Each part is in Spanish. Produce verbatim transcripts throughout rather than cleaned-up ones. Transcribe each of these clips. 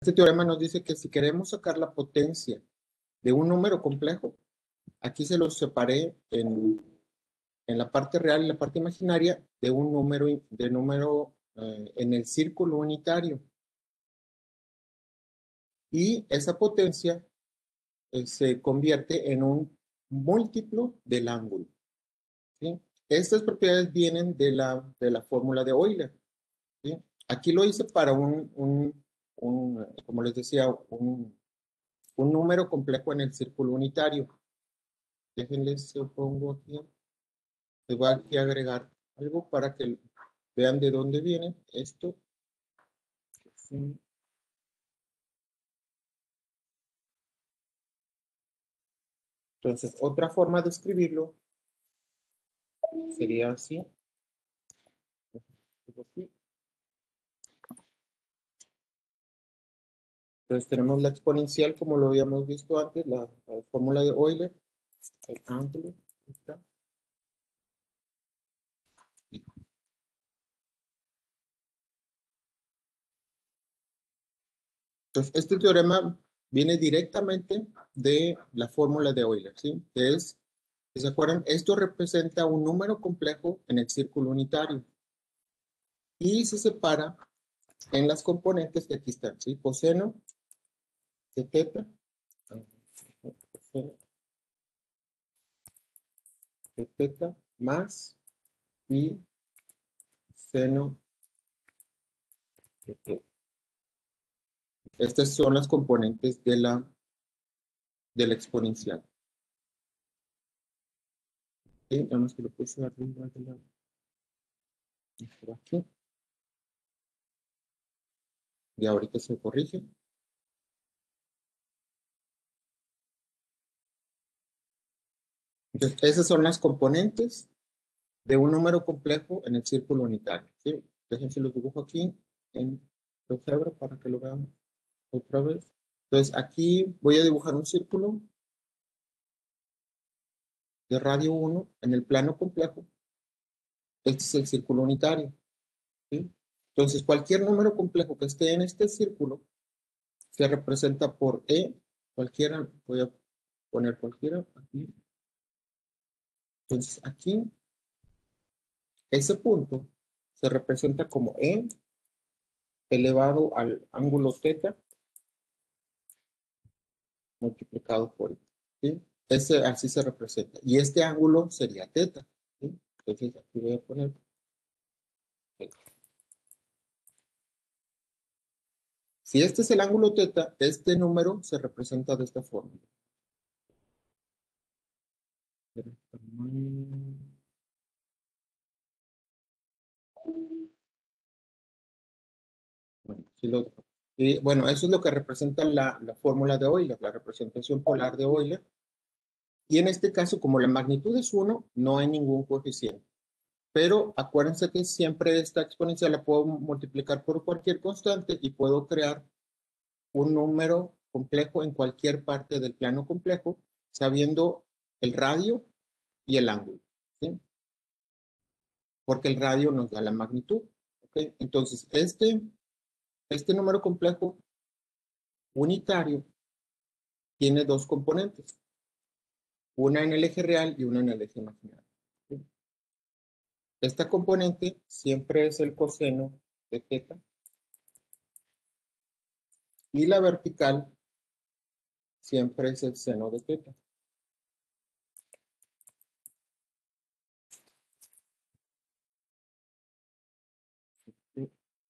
Este teorema nos dice que si queremos sacar la potencia de un número complejo, aquí se los separé en, en la parte real y la parte imaginaria de un número, de número eh, en el círculo unitario. Y esa potencia eh, se convierte en un múltiplo del ángulo, ¿sí? Estas propiedades vienen de la, de la fórmula de Euler, ¿sí? Aquí lo hice para un, un, un como les decía, un, un número complejo en el círculo unitario. Déjenles, yo pongo aquí, les voy aquí a agregar algo para que vean de dónde viene esto. Sí. Entonces, otra forma de escribirlo sería así. Entonces tenemos la exponencial como lo habíamos visto antes, la, la fórmula de Euler, el ángulo, está. Entonces este teorema viene directamente de la fórmula de Euler, ¿sí? Que es, si se acuerdan, esto representa un número complejo en el círculo unitario y se separa en las componentes que aquí están, ¿sí? Coseno de teta, coseno de teta más y seno de teta. Estas son las componentes de la, de la exponencial. ¿Sí? Nada más que lo puse arriba de la... por aquí. Y ahorita se corrige. Entonces, esas son las componentes de un número complejo en el círculo unitario, ¿sí? Déjense los dibujo aquí en GeoGebra para que lo vean otra vez. Entonces, aquí voy a dibujar un círculo de radio uno en el plano complejo. Este es el círculo unitario, ¿sí? Entonces, cualquier número complejo que esté en este círculo se representa por E, cualquiera, voy a poner cualquiera aquí. Entonces, aquí, ese punto se representa como E elevado al ángulo teta multiplicado por I, ¿sí? Ese así se representa. Y este ángulo sería teta, ¿sí? Entonces aquí voy a poner teta. Si este es el ángulo teta, este número se representa de esta forma. Bueno, sí lo, y, bueno, eso es lo que representa la, la fórmula de Euler, la representación polar de Euler. Y en este caso, como la magnitud es uno, no hay ningún coeficiente. Pero acuérdense que siempre esta exponencial la puedo multiplicar por cualquier constante y puedo crear un número complejo en cualquier parte del plano complejo, sabiendo el radio y el ángulo, ¿sí? Porque el radio nos da la magnitud, ¿ok? Entonces, este, este número complejo unitario tiene dos componentes, una en el eje real y una en el eje imaginario, ¿sí? Esta componente siempre es el coseno de teta y la vertical siempre es el seno de teta. ¿Sí?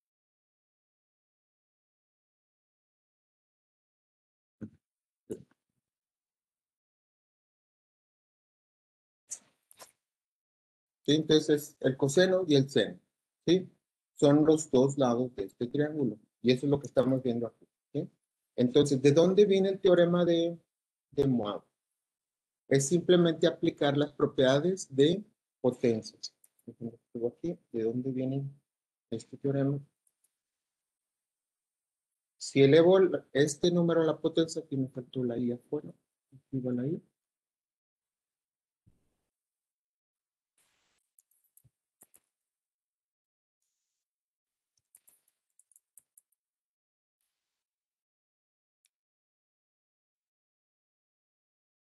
¿Sí? Entonces, el coseno y el seno, ¿sí? Son los dos lados de este triángulo. Y eso es lo que estamos viendo aquí, ¿sí? Entonces, ¿de dónde viene el teorema de, de Moivre? Es simplemente aplicar las propiedades de potencias. Aquí, ¿de dónde viene este teorema? Si elevo este número a la potencia, aquí me faltó la i afuera. Aquí va la i.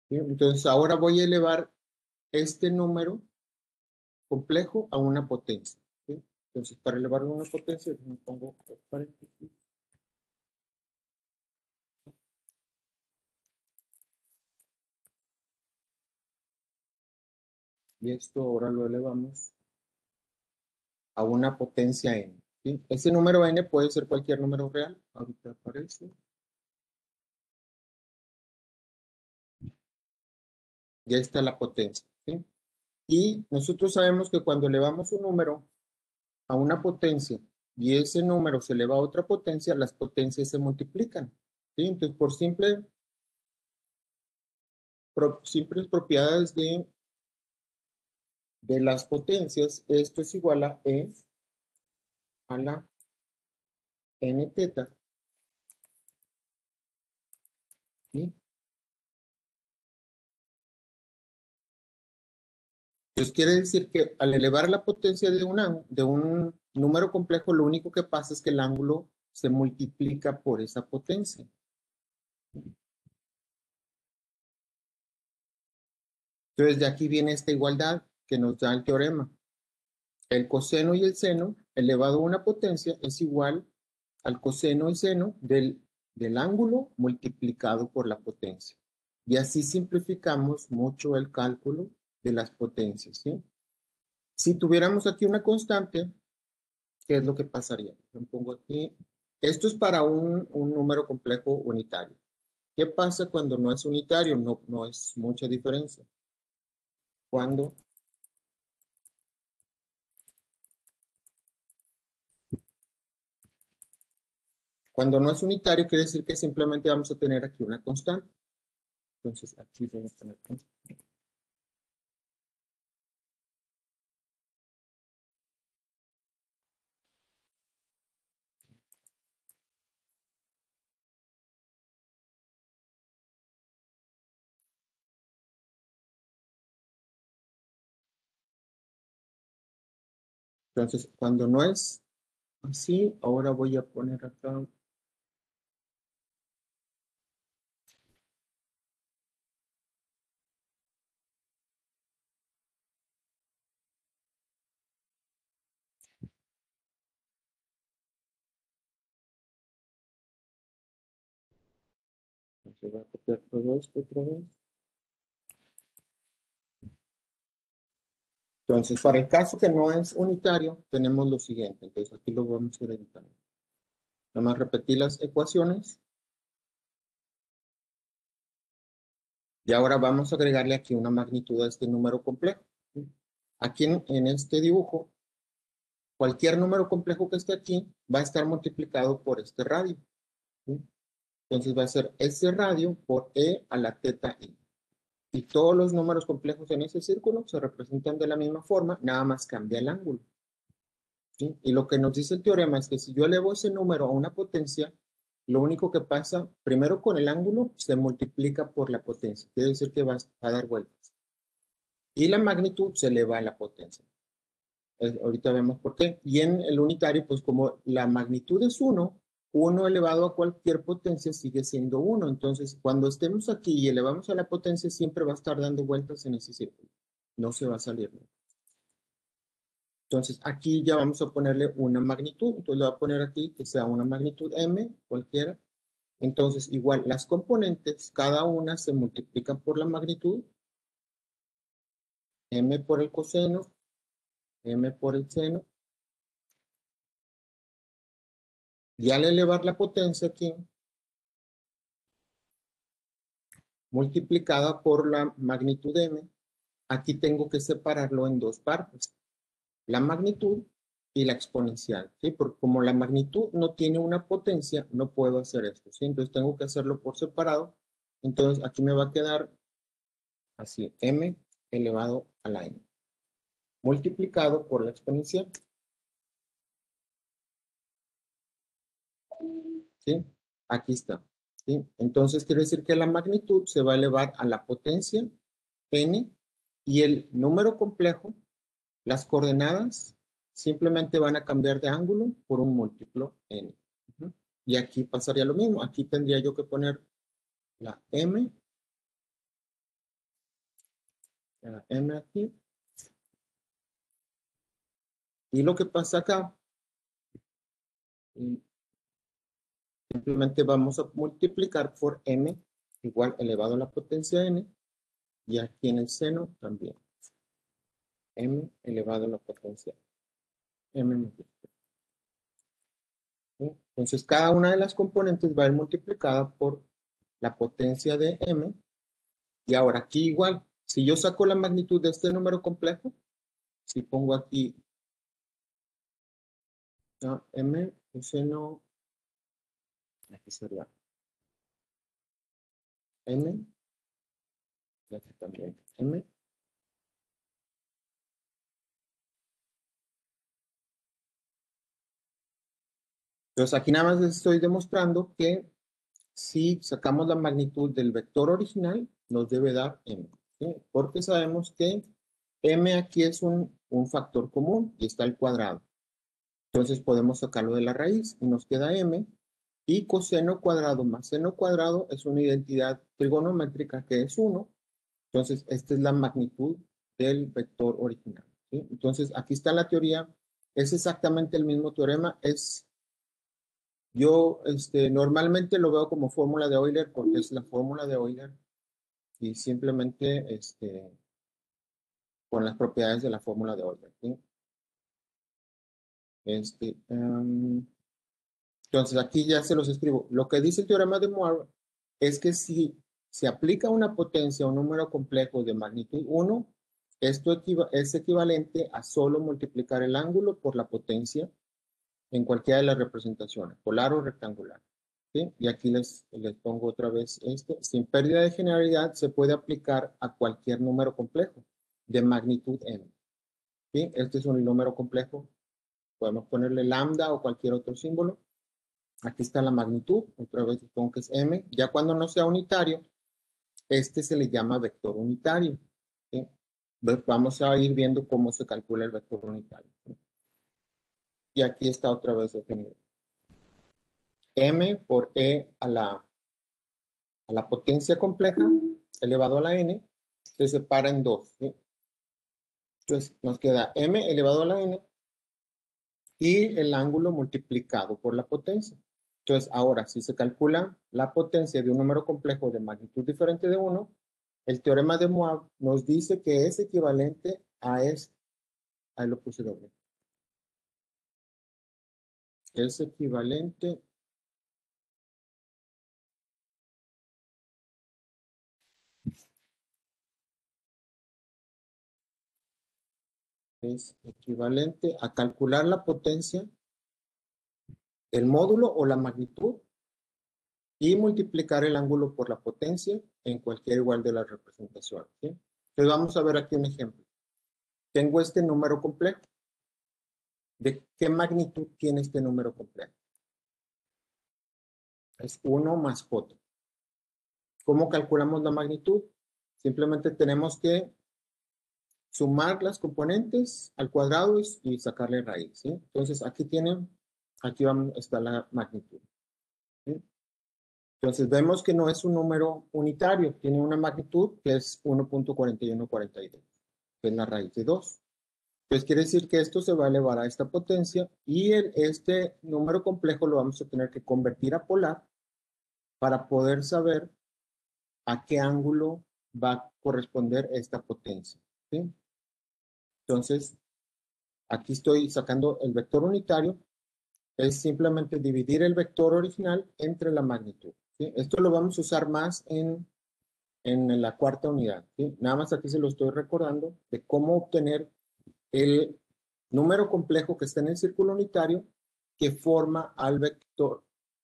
¿sí? Entonces, ahora voy a elevar este número complejo a una potencia. ¿Sí? Entonces, para elevarlo a una potencia, me pongo paréntesis. Y esto ahora lo elevamos a una potencia n. ¿Sí? Ese número n puede ser cualquier número real. Ahorita aparece. Ya está la potencia. ¿Sí? Y nosotros sabemos que cuando elevamos un número a una potencia y ese número se eleva a otra potencia, las potencias se multiplican. ¿Sí? Entonces, por simple, pro, simples propiedades de, de las potencias, esto es igual a E a la n teta. ¿Sí? Entonces quiere decir que al elevar la potencia de, una, de un número complejo, lo único que pasa es que el ángulo se multiplica por esa potencia. Entonces de aquí viene esta igualdad que nos da el teorema. El coseno y el seno elevado a una potencia es igual al coseno y seno del, del ángulo multiplicado por la potencia. Y así simplificamos mucho el cálculo de las potencias, ¿sí? Si tuviéramos aquí una constante, ¿qué es lo que pasaría? Lo pongo aquí. Esto es para un, un número complejo unitario. ¿Qué pasa cuando no es unitario? No, no es mucha diferencia. Cuando, cuando no es unitario, quiere decir que simplemente vamos a tener aquí una constante. Entonces, aquí vamos a tener constante. Entonces, cuando no es así, ahora voy a poner acá. Se va a copiar todo esto otra vez. Entonces, para el caso que no es unitario, tenemos lo siguiente. Entonces, aquí lo vamos a ir editando. Nada más repetir las ecuaciones. Y ahora vamos a agregarle aquí una magnitud a este número complejo. Aquí en, en este dibujo, cualquier número complejo que esté aquí va a estar multiplicado por este radio. ¿Sí? Entonces va a ser ese radio por E a la teta I. Y todos los números complejos en ese círculo se representan de la misma forma, nada más cambia el ángulo. ¿Sí? Y lo que nos dice el teorema es que si yo elevo ese número a una potencia, lo único que pasa, primero con el ángulo, se multiplica por la potencia. Quiere decir que va a dar vueltas. Y la magnitud se eleva a la potencia. Eh, ahorita vemos por qué. Y en el unitario, pues como la magnitud es uno, uno elevado a cualquier potencia sigue siendo uno. Entonces, cuando estemos aquí y elevamos a la potencia, siempre va a estar dando vueltas en ese círculo. No se va a salir. Entonces, aquí ya vamos a ponerle una magnitud. Entonces, le voy a poner aquí que sea una magnitud m, cualquiera. Entonces, igual, las componentes, cada una se multiplican por la magnitud. M por el coseno, m por el seno. Y al elevar la potencia aquí, multiplicada por la magnitud m, aquí tengo que separarlo en dos partes. La magnitud y la exponencial, ¿sí? Porque como la magnitud no tiene una potencia, no puedo hacer esto, ¿sí? Entonces tengo que hacerlo por separado. Entonces aquí me va a quedar así, m elevado a la n, multiplicado por la exponencial, ¿sí? Aquí está, ¿sí? Entonces quiere decir que la magnitud se va a elevar a la potencia n y el número complejo, las coordenadas, simplemente van a cambiar de ángulo por un múltiplo n. Uh-huh. Y aquí pasaría lo mismo. Aquí tendría yo que poner la m uh, m aquí. Y lo que pasa acá, simplemente vamos a multiplicar por m igual elevado a la potencia n, y aquí en el seno también. M elevado a la potencia m multiplicado. Entonces, cada una de las componentes va a ir multiplicada por la potencia de m. Y ahora aquí igual, si yo saco la magnitud de este número complejo, si pongo aquí ¿no? m, seno, aquí sería m, y aquí también m. Entonces aquí nada más les estoy demostrando que si sacamos la magnitud del vector original, nos debe dar m, ¿sí? Porque sabemos que m aquí es un, un factor común y está al cuadrado. Entonces podemos sacarlo de la raíz y nos queda m, y coseno cuadrado más seno cuadrado es una identidad trigonométrica que es uno. Entonces esta es la magnitud del vector original, ¿sí? Entonces aquí está la teoría, es exactamente el mismo teorema, es... Yo este, normalmente lo veo como fórmula de Euler porque es la fórmula de Euler y simplemente este, con las propiedades de la fórmula de Euler, ¿sí? Este, um, entonces aquí ya se los escribo. Lo que dice el teorema de Moore es que si se aplica una potencia a un número complejo de magnitud uno, esto equiva es equivalente a solo multiplicar el ángulo por la potencia en cualquiera de las representaciones, polar o rectangular. ¿Sí? Y aquí les, les pongo otra vez esto. Sin pérdida de generalidad se puede aplicar a cualquier número complejo de magnitud n. ¿Sí? Este es un número complejo. Podemos ponerle lambda o cualquier otro símbolo. Aquí está la magnitud. Otra vez supongo que es m. Ya cuando no sea unitario, este se le llama vector unitario. ¿Sí? Vamos a ir viendo cómo se calcula el vector unitario. ¿Sí? Y aquí está otra vez definido. M por e a la a la potencia compleja elevado a la n, se separa en dos, ¿sí? Entonces nos queda m elevado a la n y el ángulo multiplicado por la potencia. Entonces ahora, si se calcula la potencia de un número complejo de magnitud diferente de uno, el teorema de Moab nos dice que es equivalente a este, ahí lo puse doble, es equivalente es equivalente a calcular la potencia, el módulo o la magnitud y multiplicar el ángulo por la potencia en cualquier igual de las representaciones, ¿sí? Entonces vamos a ver aquí un ejemplo. Tengo este número complejo. ¿De qué magnitud tiene este número complejo? Es uno más j. ¿Cómo calculamos la magnitud? Simplemente tenemos que sumar las componentes al cuadrado y sacarle raíz, ¿sí? Entonces aquí tienen, aquí vamos, está la magnitud, ¿sí? Entonces vemos que no es un número unitario, tiene una magnitud que es uno punto cuatro uno cuatro dos, que es la raíz de dos. Entonces quiere decir que esto se va a elevar a esta potencia y el, este número complejo lo vamos a tener que convertir a polar para poder saber a qué ángulo va a corresponder esta potencia, ¿sí? Entonces, aquí estoy sacando el vector unitario, es simplemente dividir el vector original entre la magnitud, ¿sí? Esto lo vamos a usar más en, en la cuarta unidad, ¿sí? Nada más aquí se lo estoy recordando de cómo obtener el número complejo que está en el círculo unitario que forma al vector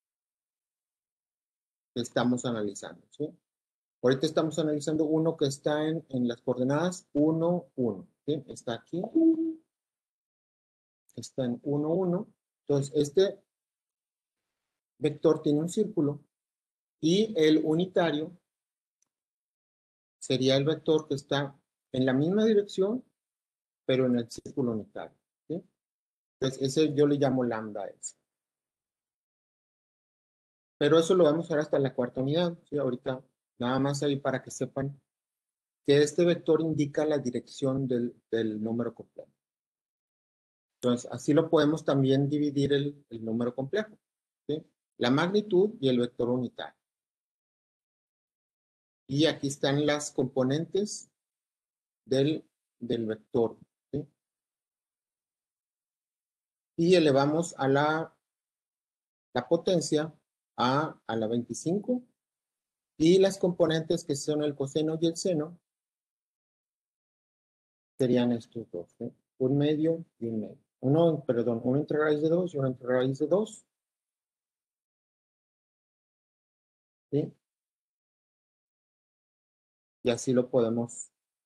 que estamos analizando, ¿sí? Ahorita estamos analizando uno que está en, en las coordenadas uno, uno, ¿sí? Está aquí, está en uno, uno. Entonces, este vector tiene un círculo y el unitario sería el vector que está en la misma dirección, pero en el círculo unitario, ¿sí? Entonces, ese yo le llamo lambda S. Pero eso lo vamos a ver hasta la cuarta unidad, ¿sí? Ahorita nada más ahí para que sepan que este vector indica la dirección del, del número complejo. Entonces, así lo podemos también dividir el, el número complejo, ¿sí? La magnitud y el vector unitario. Y aquí están las componentes del, del vector, ¿sí? Y elevamos a la, la potencia a, a la veinticinco. Y las componentes que son el coseno y el seno serían estos dos, ¿sí? Un medio y un medio. Uno, perdón, uno entre raíz de dos y uno entre raíz de dos. ¿Sí? Y así lo podemos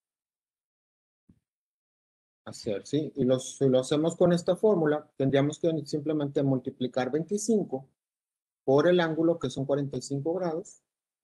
hacer, ¿sí? Y los, si lo hacemos con esta fórmula, tendríamos que simplemente multiplicar veinticinco por el ángulo, que son cuarenta y cinco grados,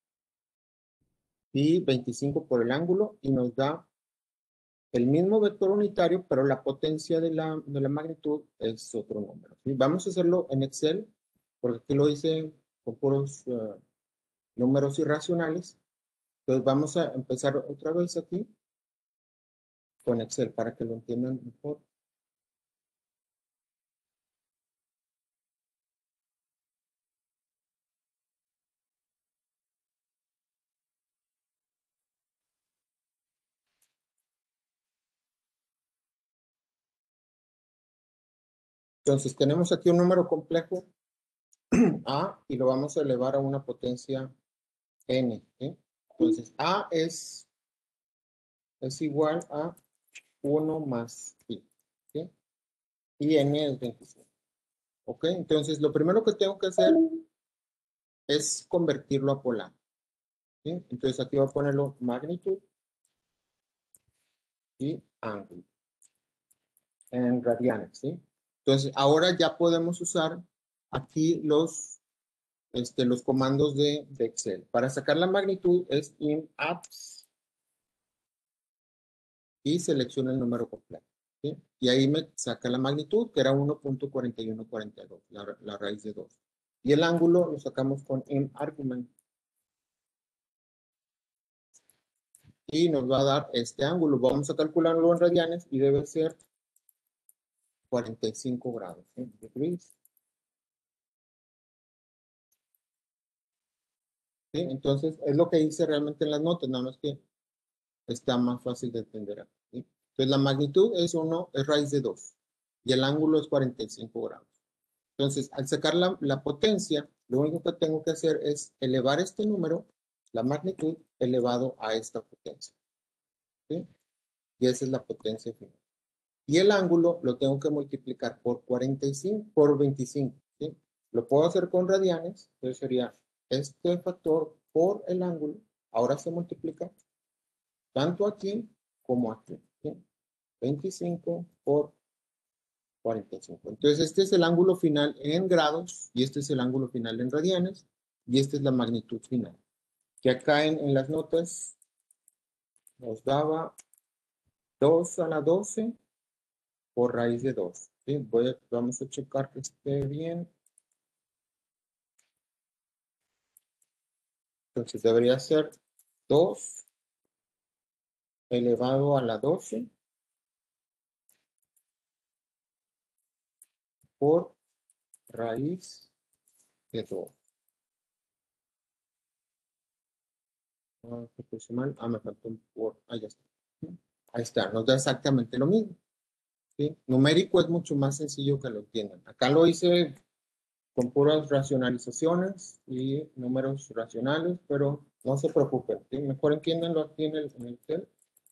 y veinticinco por el ángulo, y nos da el mismo vector unitario, pero la potencia de la, de la magnitud es otro número, ¿sí? Vamos a hacerlo en Excel, porque aquí lo hice con puros uh, números irracionales. Entonces vamos a empezar otra vez aquí con Excel para que lo entiendan mejor. Entonces tenemos aquí un número complejo A y lo vamos a elevar a una potencia N, ¿sí? Entonces A es, es igual a uno más I, ¿sí? Y N es veinticinco. ¿Ok? Entonces lo primero que tengo que hacer es convertirlo a polar, ¿sí? Entonces aquí voy a ponerlo magnitud y ángulo en radianes, ¿sí? Entonces ahora ya podemos usar aquí los, este, los comandos de, de Excel. Para sacar la magnitud es in apps y selecciono el número completo, ¿sí? Y ahí me saca la magnitud, que era uno punto cuatro uno cuatro dos, la, la raíz de dos. Y el ángulo lo sacamos con in argument. Y nos va a dar este ángulo. Vamos a calcularlo en radianes y debe ser cuarenta y cinco grados, ¿sí? ¿Sí? Entonces, es lo que hice realmente en las notas, nada más que está más fácil de entender. ¿Sí? Entonces, la magnitud es uno, es raíz de dos. Y el ángulo es cuarenta y cinco grados. Entonces, al sacar la, la potencia, lo único que tengo que hacer es elevar este número, la magnitud, elevado a esta potencia, ¿sí? Y esa es la potencia final. Y el ángulo lo tengo que multiplicar por cuarenta y cinco, por veinticinco, ¿sí? Lo puedo hacer con radianes, entonces sería este factor por el ángulo, ahora se multiplica tanto aquí como aquí, ¿sí? veinticinco por cuarenta y cinco. Entonces, este es el ángulo final en grados y este es el ángulo final en radianes y esta es la magnitud final. Que acá en, en las notas nos daba dos a la doce por raíz de dos. ¿Sí? Voy a, vamos a checar que esté bien. Entonces, debería ser dos elevado a la doce por raíz de dos. Ah, ¿qué puse mal? Ah, me faltó un por. Ahí está. Ahí está, nos da exactamente lo mismo. ¿Sí? Numérico es mucho más sencillo que lo entiendan. Acá lo hice con puras racionalizaciones y números racionales, pero no se preocupen, ¿sí? Mejor entiéndanlo aquí en el, en el Excel.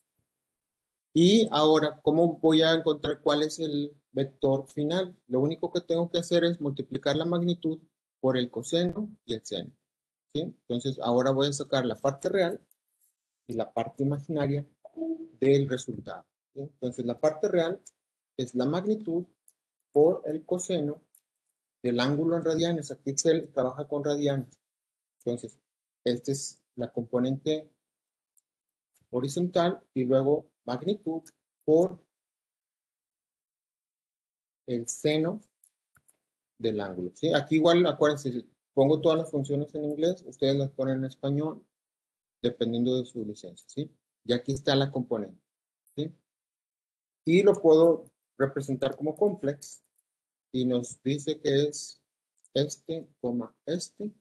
Y ahora, ¿cómo voy a encontrar cuál es el vector final? Lo único que tengo que hacer es multiplicar la magnitud por el coseno y el seno, ¿sí? Entonces, ahora voy a sacar la parte real y la parte imaginaria del resultado, ¿sí? Entonces, la parte real es la magnitud por el coseno del ángulo en radianes. Aquí Excel trabaja con radianes. Entonces, esta es la componente horizontal y luego magnitud por el seno del ángulo, ¿sí? Aquí igual, acuérdense, pongo todas las funciones en inglés, ustedes las ponen en español, dependiendo de su licencia, ¿sí? Y aquí está la componente, ¿sí? Y lo puedo representar como complex. Y nos dice que es este, coma, este.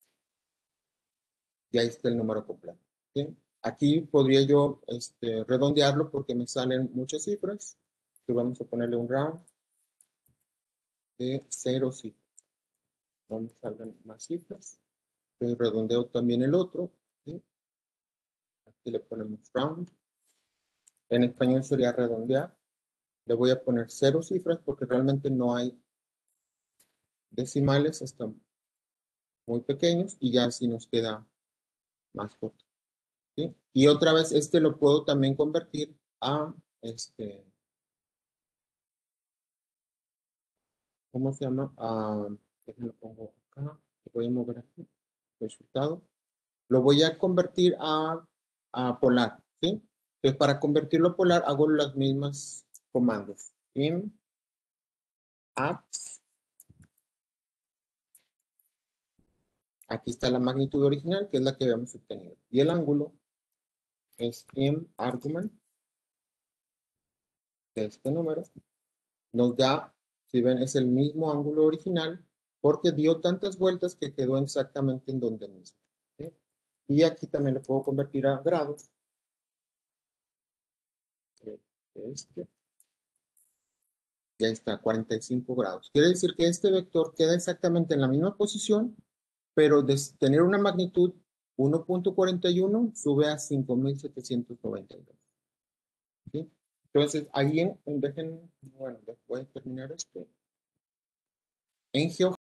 Y ahí está el número completo, ¿sí? Aquí podría yo este, redondearlo porque me salen muchas cifras. Y vamos a ponerle un round de cero cifras. No me salgan más cifras. Entonces redondeo también el otro, ¿sí? Aquí le ponemos round. En español sería redondear. Le voy a poner cero cifras porque realmente no hay decimales, están muy pequeños y ya así nos queda más corto, ¿sí? Y otra vez este lo puedo también convertir a este, ¿cómo se llama? A, lo pongo acá, lo voy a mover aquí, resultado. Lo voy a convertir a, a polar, ¿sí? Entonces para convertirlo a polar hago las mismas comandos. In, apps. Aquí está la magnitud original, que es la que habíamos obtenido. Y el ángulo es in argument de este número. Nos da, si ven, es el mismo ángulo original, porque dio tantas vueltas que quedó exactamente en donde mismo, ¿sí? Y aquí también lo puedo convertir a grados. Este. Ya está, cuarenta y cinco grados. Quiere decir que este vector queda exactamente en la misma posición, pero de tener una magnitud uno punto cuarenta y uno sube a cinco mil setecientos noventa y dos. ¿Sí? Entonces, ahí en, en, dejen, bueno, voy a terminar esto. En GeoGebra